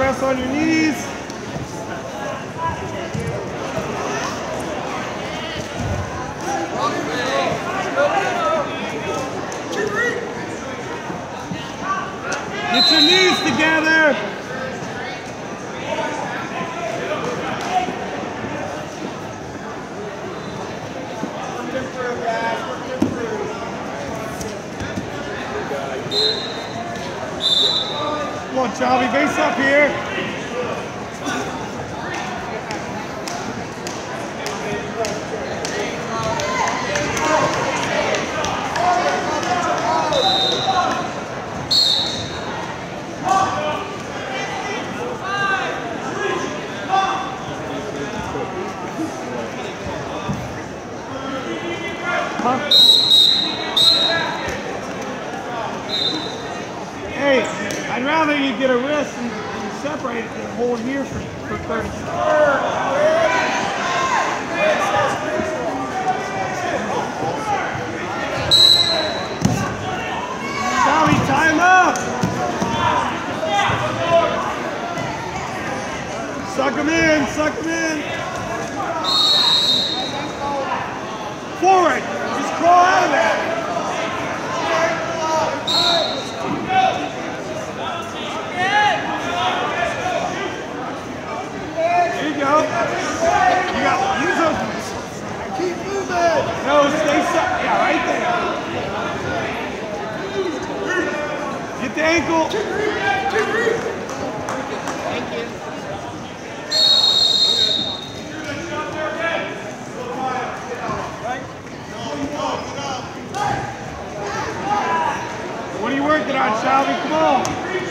press on your knees. Get your knees together. Come on, Charlie, base up here. Hey, I'd rather you get a wrist and separate it than hold here for 30 seconds. Tommy, time up! Suck him in, suck him in. Forward, just crawl out of that. Go. You got use those. Keep moving. No, stay stuck. Yeah, right there. Get the ankle. Thank you. What are you working on, Shelby? Come on.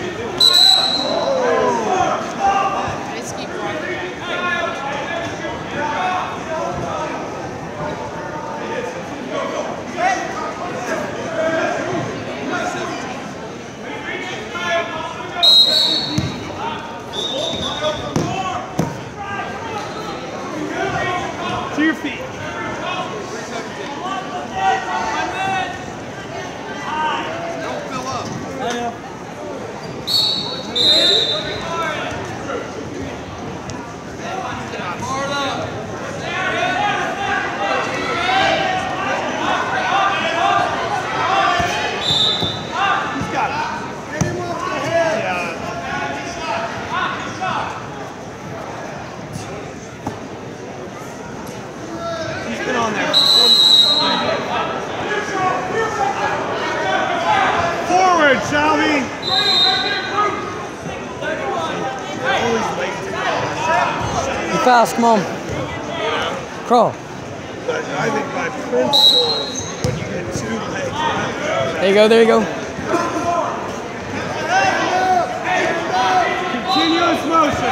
To your feet. Don't fill up. I know. Hard up. He's got it. Get him off the head. Yeah. He's been on there. Forward, Shelby. You fast, come on. Crawl. But I think my principle is when you get 2 legs. There you go, there you go. Continuous motion.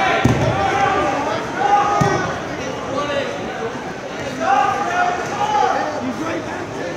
He's right back there.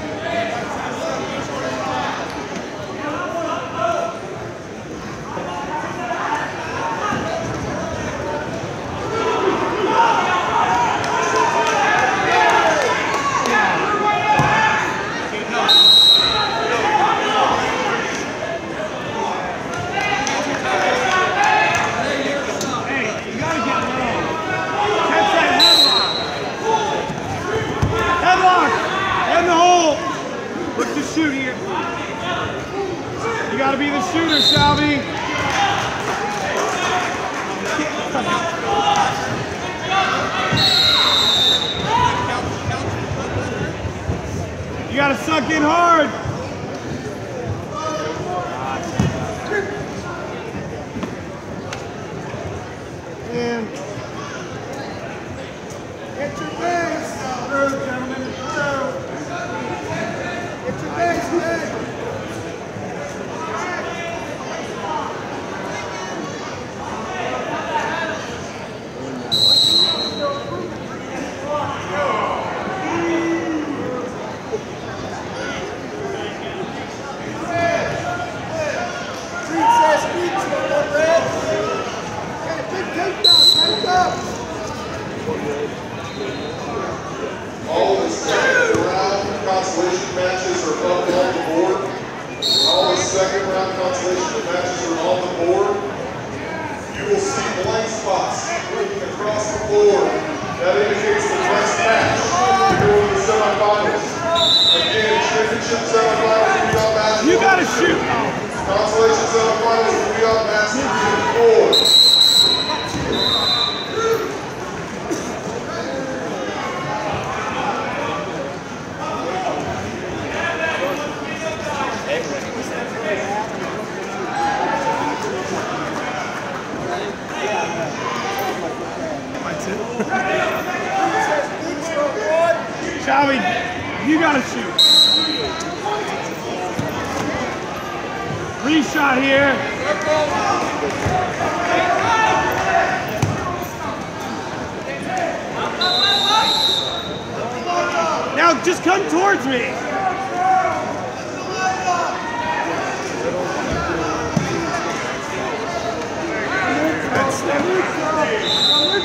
Shoot here. You got to be the shooter, Shelby. You got to suck in hard. And get your base. Through, gentlemen. Through. Get your base, man. All the second round consolation matches are up on the board. All the second round consolation matches are on the board. You will see blank spots moving across the floor. That indicates the next match. We're going to the semifinals. Again, championship semifinals will be on match. You gotta shoot. Consolation semifinals will be on match 3 and 4. Shelby, you gotta shoot. Re-shot here. Now just come towards me. That's